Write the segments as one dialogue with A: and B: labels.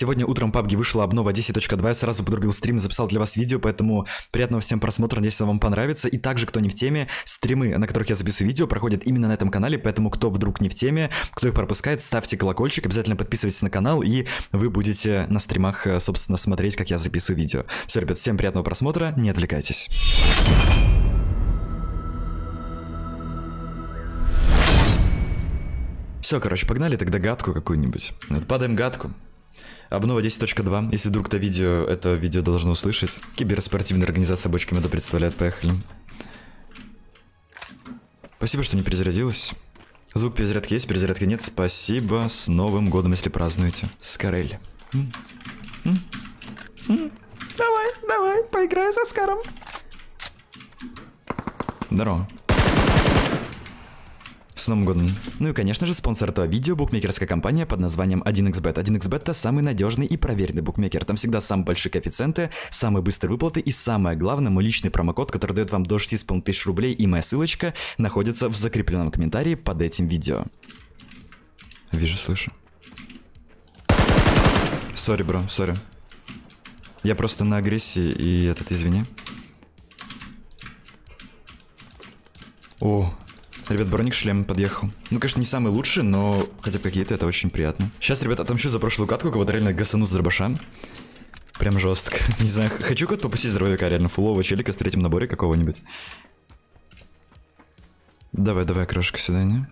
A: Сегодня утром PUBG вышла обнова 10.2, я сразу подрубил стрим и записал для вас видео, поэтому приятного всем просмотра, надеюсь, вам понравится. И также, кто не в теме, стримы, на которых я записываю видео, проходят именно на этом канале, поэтому кто вдруг не в теме, кто их пропускает, ставьте колокольчик, обязательно подписывайтесь на канал, и вы будете на стримах, собственно, смотреть, как я записываю видео. Все, ребят, всем приятного просмотра, не отвлекайтесь. Все, короче, погнали тогда гадку какую-нибудь. Вот, падаем гадку. Обнова 10.2. Если вдруг это видео должно услышать. Киберспортивная организация Бочки Меда представляет. Поехали. Спасибо, что не перезарядилась. Звук перезарядки есть, перезарядки нет. Спасибо. С Новым годом, если празднуете. Скорель. Давай, поиграю со Скаром. Здорово. С Новым годом. Ну и, конечно же, спонсор этого видео — букмекерская компания под названием 1xBet. 1xBet — это самый надежный и проверенный букмекер. Там всегда самые большие коэффициенты, самые быстрые выплаты и самое главное, мой личный промокод, который дает вам до 6500 рублей, и моя ссылочка находится в закрепленном комментарии под этим видео. Вижу, слышу. Сори, бро, сори. Я просто на агрессии и извини. О. Ребят, броник-шлем подъехал. Ну, конечно, не самый лучший, но хотя бы какие-то, это очень приятно. Сейчас, ребят, отомщу за прошлую катку, кого-то реально гасану с дробаша. Прям жестко. Не знаю, хочу код попустить здоровяка, реально фулового челика в третьем наборе какого-нибудь. Давай, крошка сюда, не?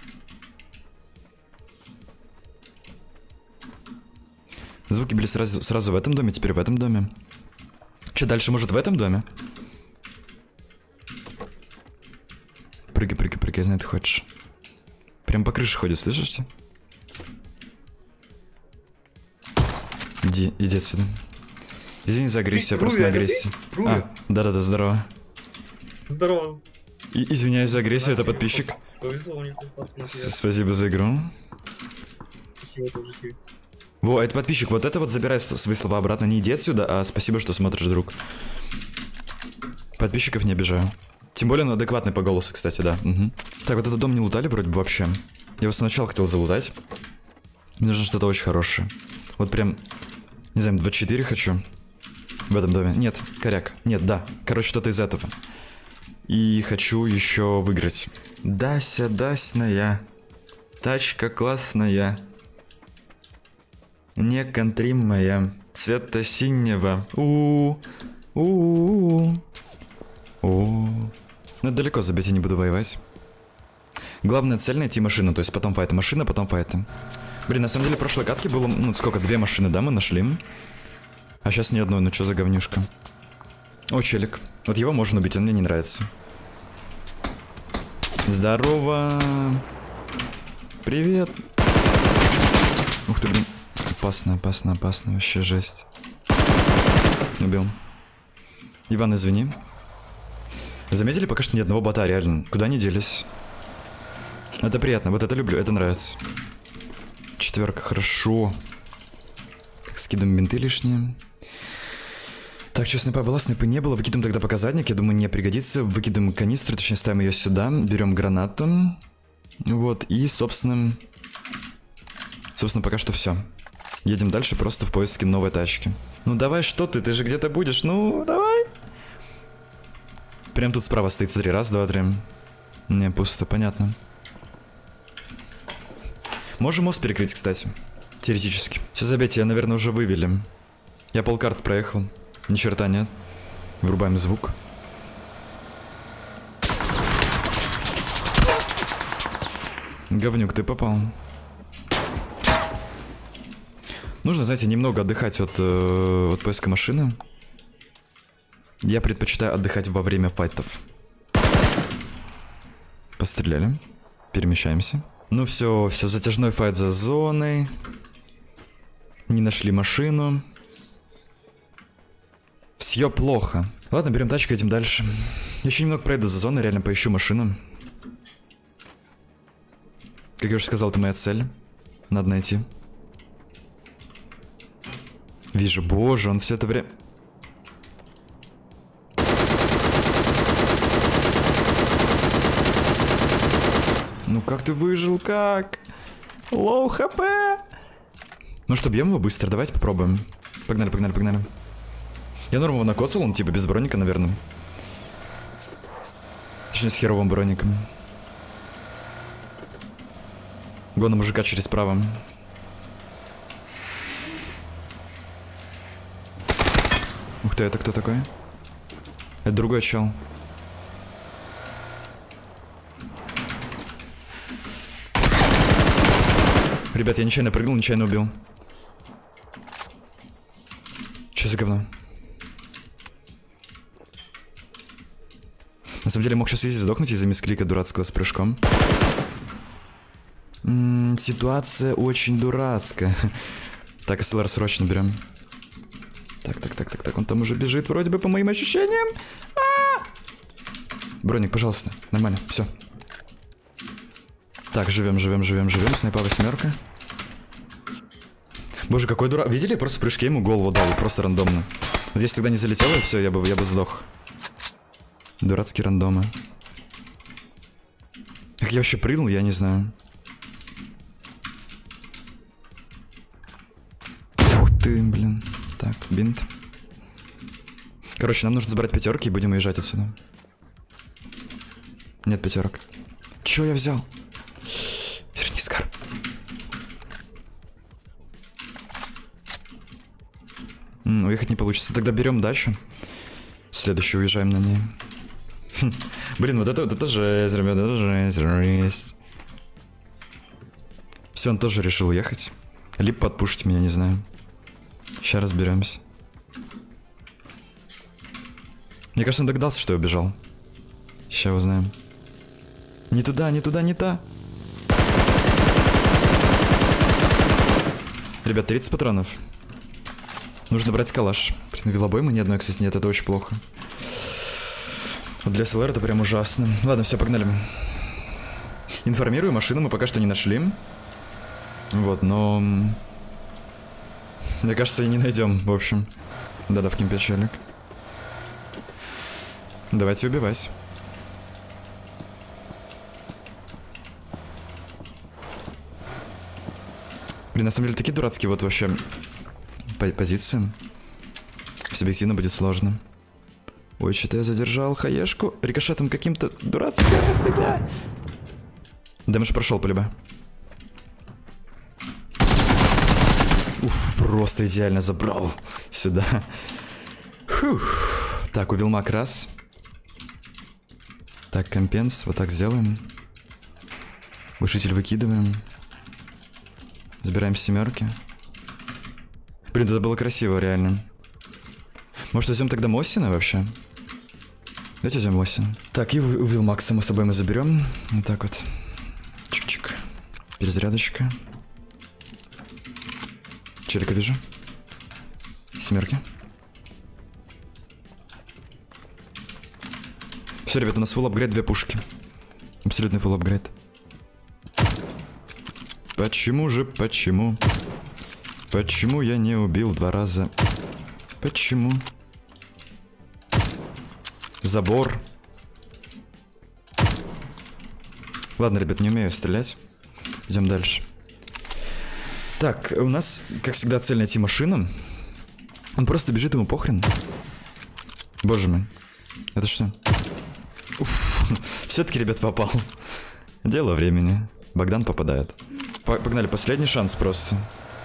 A: Звуки были сразу в этом доме, теперь в этом доме. Че дальше, может, в этом доме? Прыгай, я знаю, ты хочешь. Прям по крыше ходит, слышите? Иди отсюда. Извини за агрессию, я просто на агрессии. Да, здорово.
B: Здорово.
A: Извиняюсь за агрессию, это подписчик. Спасибо за игру.
B: Спасибо тоже.
A: Во, это подписчик, вот это вот забирай свои слова обратно, не иди отсюда, а спасибо, что смотришь, друг. Подписчиков не обижаю. Тем более он адекватный по голосу, кстати, да. Угу. Так, вот этот дом не лутали вроде бы вообще. Я его сначала хотел залутать. Мне нужно что-то очень хорошее. Вот прям, не знаю, 24 хочу. В этом доме. Нет, коряк. Нет, да. Короче, что-то из этого. И хочу еще выиграть. Дасная. Тачка классная. Не контримая. Цвета синего. Ну, далеко забить, я не буду воевать. Главная цель — найти машину, то есть потом файты. Машина, потом файты. Блин, на самом деле в прошлой катке было, ну, сколько, 2 машины, да, мы нашли. А сейчас ни одной, ну что за говнюшка. О, челик. Вот его можно убить, он мне не нравится. Здорово. Привет. Ух ты, блин. Опасно, вообще жесть. Убил. Иван, извини. Заметили, пока что ни одного бота, реально. Куда они делись? Это приятно, вот это люблю, это нравится. 4, хорошо. Так, скидываем бинты лишние. Так, что снайпа была, снайпы не было. Выкидываем тогда показатник, я думаю, не пригодится. Выкидываем канистру, точнее ставим ее сюда. Берем гранату. Вот, и, собственно, пока что все. Едем дальше просто в поиске новой тачки. Ну давай, что ты же где-то будешь, ну давай. Прям тут справа стоит, смотри, 1, 2, 3. Не, пусто, понятно. Можем мост перекрыть, кстати. Теоретически. Все, забейте, я, наверное, уже вывели. Я полкарт проехал. Ни черта нет. Врубаем звук. Говнюк, ты попал. Нужно, знаете, немного отдыхать от поиска машины. Я предпочитаю отдыхать во время файтов. Постреляли. Перемещаемся. Ну все, затяжной файт за зоной. Не нашли машину. Все плохо. Ладно, берем тачку, идем дальше. Еще немного пройду за зоной, реально поищу машину. Как я уже сказал, это моя цель. Надо найти. Вижу, боже, он все это время... Ну как ты выжил, как? Лоу хп. Может, убьем его быстро? Давайте попробуем. Погнали, погнали, погнали. Я норму накоцал, он типа без броника, наверное. Точнее, с херовым броником. Гона мужика через право. Ух ты, это кто такой? Это другой чел. Ребят, я нечаянно прыгнул, нечаянно убил. Что за говно? На самом деле мог сейчас изи сдохнуть из-за мисклика дурацкого с прыжком. Ситуация очень дурацкая. Так, СЛР срочно берем. Так, он там уже бежит, вроде бы, по моим ощущениям. Броник, пожалуйста, нормально, все. Так, живем. Снайпа 8. Боже, какой дурак. Видели? Просто в прыжке ему голову дал, просто рандомно. Вот если тогда не залетело, и все, я бы сдох. Дурацкие рандомы. Как я вообще прыгнул, я не знаю. Ух ты, блин. Так, бинт. Короче, нам нужно забрать 5 и будем уезжать отсюда. Нет 5. Чё я взял? Верни скарб. Уехать не получится. Тогда берем дальше. Следующую уезжаем на ней. Блин, вот это жесть, ребята, это жесть. Все, он тоже решил уехать. Либо подпушить меня, не знаю. Сейчас разберемся. Мне кажется, он догадался, что я убежал. Сейчас узнаем. Не туда, не та. Ребят, 30 патронов. Нужно брать калаш. Блин, велобоймы ни одной, кстати, нет, это очень плохо. Вот для СЛР это прям ужасно. Ладно, все, погнали. Информирую, машину мы пока что не нашли. Вот, но... Мне кажется, и не найдем, в общем. Да-да, в кемпе челик. Давайте убивать. Блин, на самом деле такие дурацкие вот вообще позиции. Субъективно будет сложно. Ой, что-то я задержал хаешку рикошетом каким-то дурацким. Дэмэдж прошел по любе. Уф, просто идеально забрал сюда. Фух. Так, убил мак раз. Так, компенс, вот так сделаем. Глушитель выкидываем. Забираем 7. Блин, это было красиво, реально. Может, возьмем тогда Мосина вообще? Давайте возьмем Мосина. Так, и у Вилмакс, само собой, мы заберем. Вот так вот. Чик-чик. Перезарядочка. Челика вижу. 7. Все, ребят, у нас full апгрейд, 2 пушки. Абсолютный full апгрейд. Почему же, почему? Почему я не убил 2 раза? Почему? Забор. Ладно, ребят, не умею стрелять. Идем дальше. Так, у нас, как всегда, цель найти машину. Он просто бежит, ему похрен. Боже мой. Это что? Все-таки, ребят, попал. Дело времени. Богдан попадает. Погнали, последний шанс просто.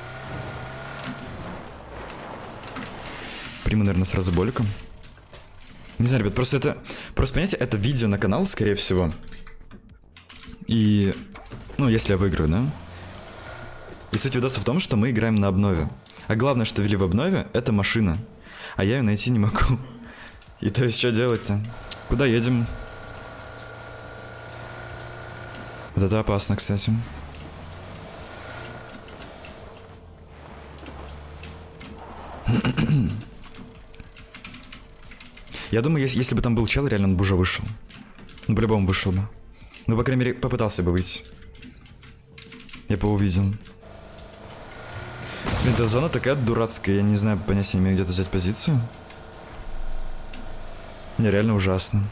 A: Приму, наверное, сразу боликом. Не знаю, ребят, просто это... Просто, понимаете, это видео на канал, скорее всего. И... Ну, если я выиграю, да? И суть видоса в том, что мы играем на обнове. А главное, что ввели в обнове, это машина. А я ее найти не могу. И то есть, что делать-то? Куда едем? Вот это опасно, кстати. Я думаю, если бы там был чел, реально он бы уже вышел. Ну, по-любому вышел бы. Ну, по крайней мере, попытался бы выйти. Я бы увидел. Блин, эта зона такая дурацкая. Я не знаю, понятия не имею, где-то взять позицию. Мне реально ужасно.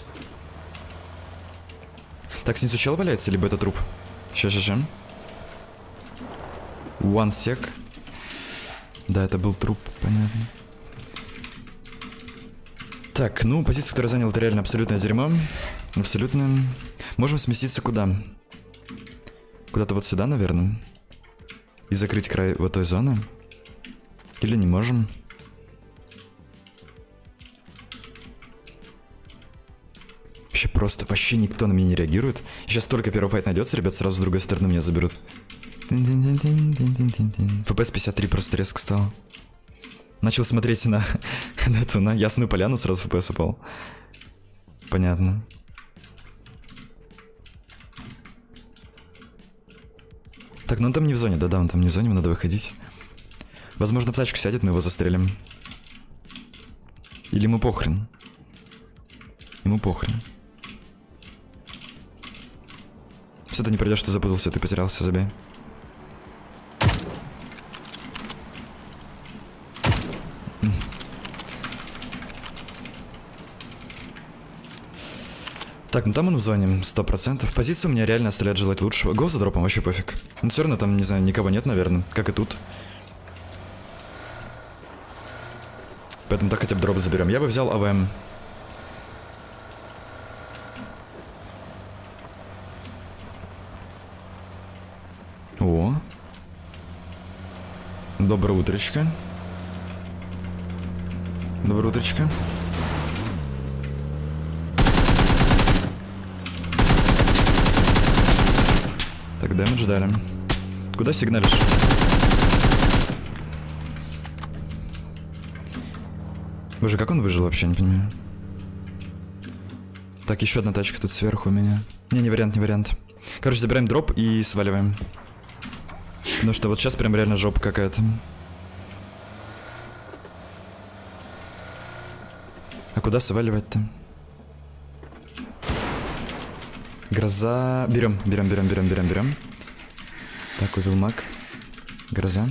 A: Так, снизу чел валяется, либо это труп? Ща. One sec. Да, это был труп, понятно. Так, ну, позицию, которую занял, это реально абсолютное дерьмо. Абсолютно. Можем сместиться куда? Куда-то вот сюда, наверное. И закрыть край вот той зоны. Или не можем? Вообще просто, вообще никто на меня не реагирует. Сейчас только первый файт найдется, ребят, сразу с другой стороны меня заберут. ФПС 53 просто резко стал. Начал смотреть на эту, на ясную поляну, сразу ФПС упал. Понятно. Так, ну он там не в зоне, да-да, он там не в зоне, ему надо выходить. Возможно, в тачку сядет, мы его застрелим. Или ему похрен. Ему похрен. Все, ты не придешь, ты запутался, ты потерялся, забей. Так, ну там он в зоне, 100%. Позиция у меня реально оставляет желать лучшего. Го за дропом, вообще пофиг. Но все равно там, не знаю, никого нет, наверное, как и тут. Поэтому так хотя бы дроп заберем. Я бы взял АВМ. О. Доброе утречко. Доброе утречко. Так, дэмэдж дали. Куда сигналишь? Боже, как он выжил вообще, не понимаю. Так, еще одна тачка тут сверху у меня. Не вариант, не вариант. Короче, забираем дроп и сваливаем. Потому что вот сейчас прям реально жопа какая-то. А куда сваливать-то? Гроза. Берем. Так, увел маг. Гроза.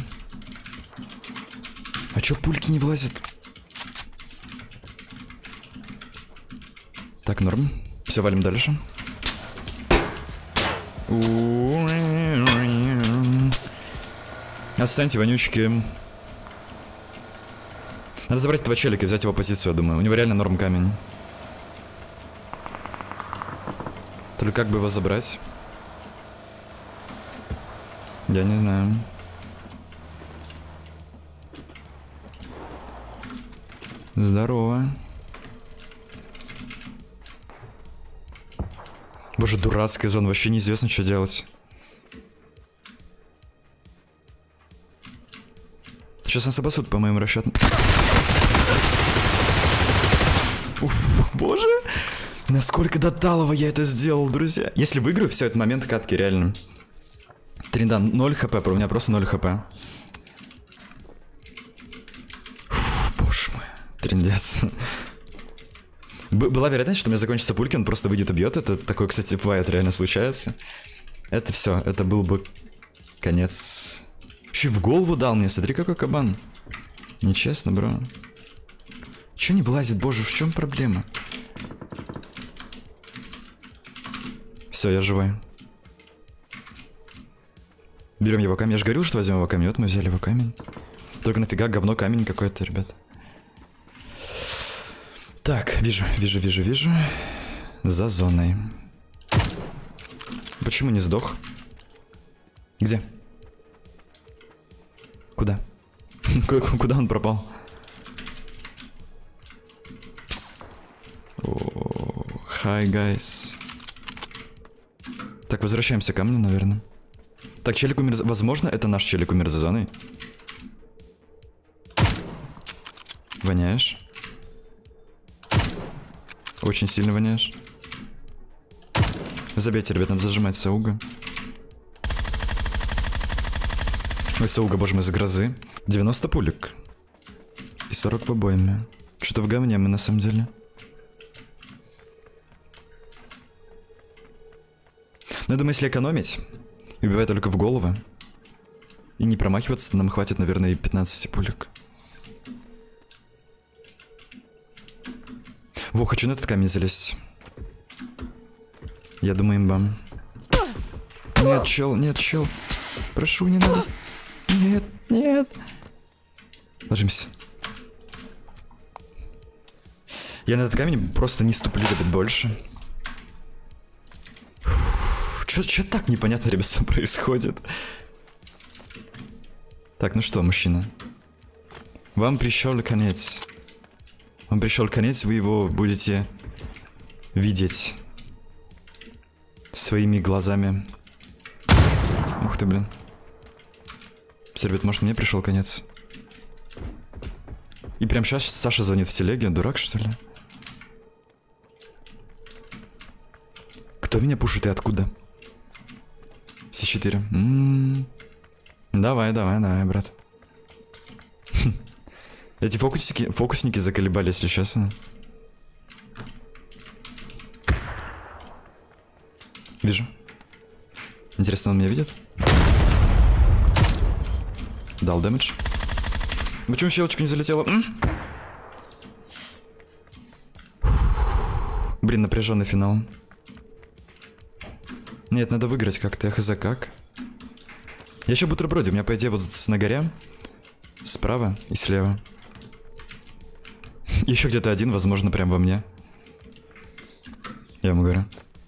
A: А чё пульки не влазят? Так, норм. Все, валим дальше. Отстаньте, вонючки. Надо забрать этого челика и взять его позицию, я думаю. У него реально норм камень. Только как бы его забрать? Я не знаю. Здорово. Боже, дурацкая зона, вообще неизвестно, что делать. Сейчас нас обоссут, по моим расчетам. Уф, боже. Насколько доталово я это сделал, друзья. Если выиграю, все, это момент катки, реально. Триндан, 0 хп, у меня просто 0 хп. Уф, боже мой, триндец. Была вероятность, что у меня закончится пульки, он просто выйдет, убьет. Это такое, кстати, бывает, реально случается. Это все, это был бы конец. Еще и в голову дал мне, смотри, какой кабан. Нечестно, бро. Че не вылазит, боже, в чем проблема? Все, я живой. Берем его камень. Я же говорил, что возьмем его камень. Вот мы взяли его камень. Только нафига говно камень какой-то, ребят. Так, вижу. За зоной. Почему не сдох? Где? Куда? Куда он пропал? Hi, guys. Так, возвращаемся к камню, наверное. Так, челик умер... Возможно, это наш челик умер за зоной. Воняешь? Очень сильно воняешь. Забейте, ребят, надо зажимать Сауга. Ой, Сауга, боже мой, за грозы. 90 пулек. И 40 в обойме. Что-то в говне мы на самом деле. Но я думаю, если экономить и убивать только в голову и не промахиваться, то нам хватит, наверное, и 15 пулек. Во, хочу на этот камень залезть. Я думаю, имба. Нет, чел. Прошу, не надо. Нет. Ложимся. Я на этот камень просто не ступлю, ребят, больше. Чё так непонятно, ребят, что происходит? Так, ну что, мужчина? Вам пришел конец. Вам пришел конец, вы его будете видеть своими глазами. Ух ты, блин. Ребят, может, мне пришел конец? И прям сейчас Саша звонит в телеге. Дурак, что ли? Кто меня пушит и откуда? С4. Давай, брат. Эти фокусники заколебали, если честно. Вижу. Интересно, он меня видит? Дал дэмэдж. Почему щелочка не залетела? Блин, напряженный финал. Нет, надо выиграть как-то. Я хз как. Я еще бутерброде. У меня, по идее, вот на горе. Справа и слева. Еще где-то один, возможно, прям во мне. Я ему говорю.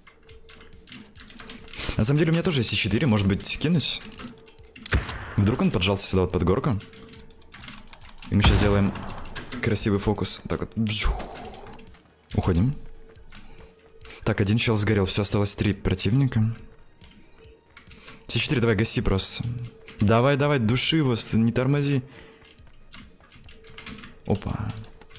A: На самом деле, у меня тоже есть С4. Может быть, кинуть? Вдруг он поджался сюда вот под горку. И мы сейчас сделаем красивый фокус. Так вот. Уходим. Так, один чел сгорел. Все, осталось 3 противника. С4, давай, гаси просто. Давай, души его, не тормози. Опа.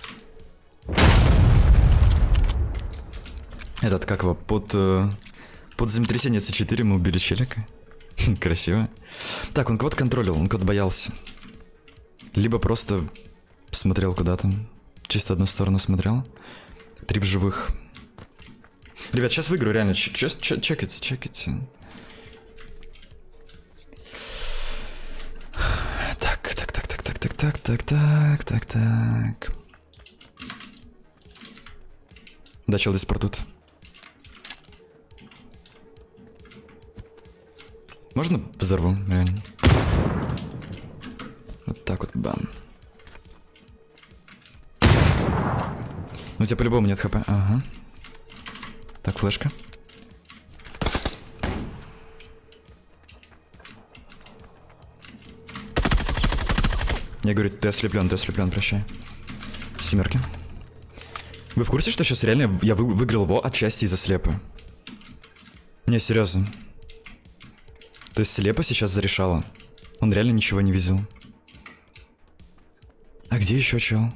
A: Этот, как его, под землетрясение С4 мы убили челика. Красиво. Так, он кого-то контролил, он кого-то боялся. Либо просто смотрел куда-то. Чисто одну сторону смотрел. 3 в живых. Ребят, сейчас выиграю, реально. Чекайте. Так. Да, чел здесь тут. Можно взорву, реально? Вот так вот, бам. Ну, у тебя по-любому нет хп. Ага. Так, флешка. Я говорю, ты ослеплен, прощай. 7. Вы в курсе, что сейчас реально я выиграл его отчасти из-за слепа? Не, серьезно. То есть слепо сейчас зарешало. Он реально ничего не видел. А где еще чел?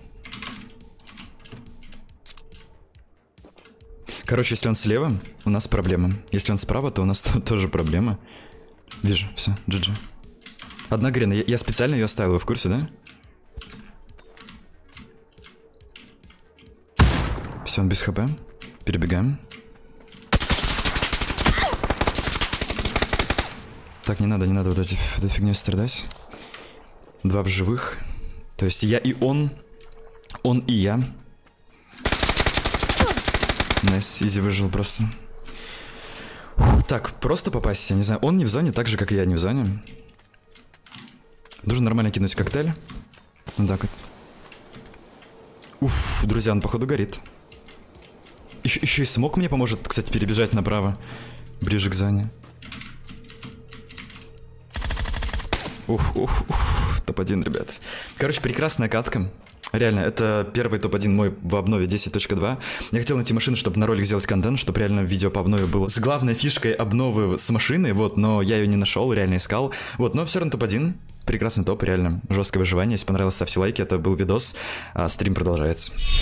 A: Короче, если он слева, у нас проблема. Если он справа, то у нас тоже проблема. Вижу, все, GG. Одна грена, я специально ее оставил, вы в курсе, да? Все, он без хп. Перебегаем. Так, не надо вот этой фигней страдать. 2 в живых. То есть я и он и я. Найс, изи выжил просто. Так, просто попасть, я не знаю. Он не в зоне, так же, как и я не в зоне. Нужно нормально кинуть коктейль. Вот так вот. Уф, друзья, он походу горит. Еще и смог мне поможет, кстати, перебежать направо. Ближе к зоне. Уф, топ-1, ребят. Короче, прекрасная катка. Реально, это первый топ-1 мой в обнове 10.2. Я хотел найти машину, чтобы на ролик сделать контент, чтобы реально видео по обнове было с главной фишкой обновы с машиной, вот, но я ее не нашел, реально искал. Вот, но все равно топ-1. Прекрасный топ, реально. Жесткое выживание. Если понравилось, ставьте лайки. Это был видос, а стрим продолжается.